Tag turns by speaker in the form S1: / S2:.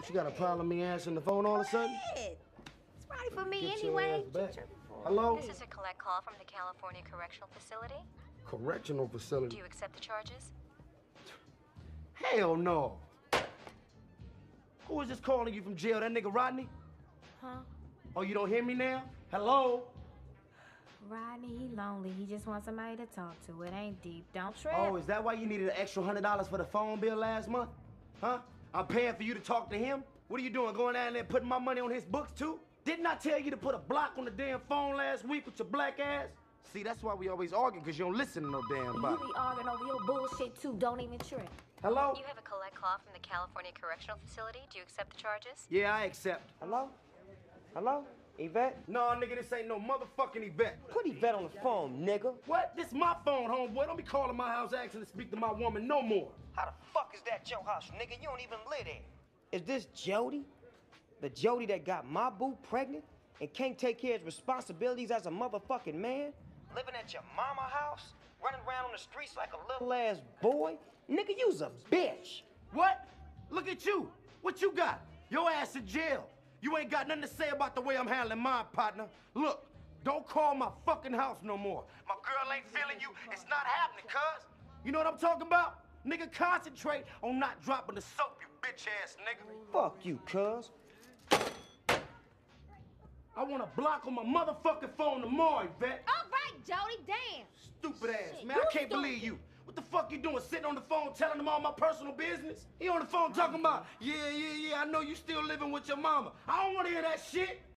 S1: But you got a problem me answering the phone all of a sudden?
S2: It's right for me
S1: Get your
S2: anyway.
S1: ass back. Hello?
S3: This is a collect call from the California Correctional Facility.
S1: Correctional facility?
S3: Do you accept the charges?
S1: Hell no. Who is this calling you from jail? That nigga Rodney?
S2: Huh?
S1: Oh, you don't hear me now? Hello?
S2: Rodney, he lonely. He just wants somebody to talk to. It ain't deep. Don't trip.
S1: Oh, is that why you needed an extra $100 for the phone bill last month? Huh? I'm paying for you to talk to him? What are you doing, going down there putting my money on his books too? Didn't I tell you to put a block on the damn phone last week with your black ass? See, that's why we always arguing, because you don't listen to no damn body.
S2: You be arguing over your bullshit too. Don't even trip.
S1: Hello?
S3: You have a collect call from the California Correctional Facility. Do you accept the charges?
S1: Yeah, I accept.
S4: Hello? Hello? Yvette?
S1: No, nigga, this ain't no motherfucking Yvette.
S4: Put Yvette on the phone, nigga.
S1: What? This my phone, homeboy. Don't be calling my house asking to speak to my woman no more.
S4: How the fuck is that your house, nigga? You don't even live there. Is this Jody? The Jody that got my boo pregnant and can't take care of his responsibilities as a motherfucking man? Living at your mama house? Running around on the streets like a little ass boy? Nigga, you's a bitch.
S1: What? Look at you. What you got? Your ass in jail. You ain't got nothing to say about the way I'm handling my partner. Look, don't call my fucking house no more. My girl ain't feeling you. It's not happening, cuz. You know what I'm talking about? Nigga, concentrate on not dropping the soap, you bitch ass nigga.
S4: Fuck you, cuz.
S1: I want a block on my motherfucking phone tomorrow, Yvette.
S2: All right, Jody, damn.
S1: Stupid ass,
S2: Shit,
S1: man.
S2: you
S1: I can't
S2: stupid.
S1: believe you. What the fuck you doing sitting on the phone telling them all my personal business? He on the phone talking about, yeah, I know you still living with your mama. I don't want to hear that shit.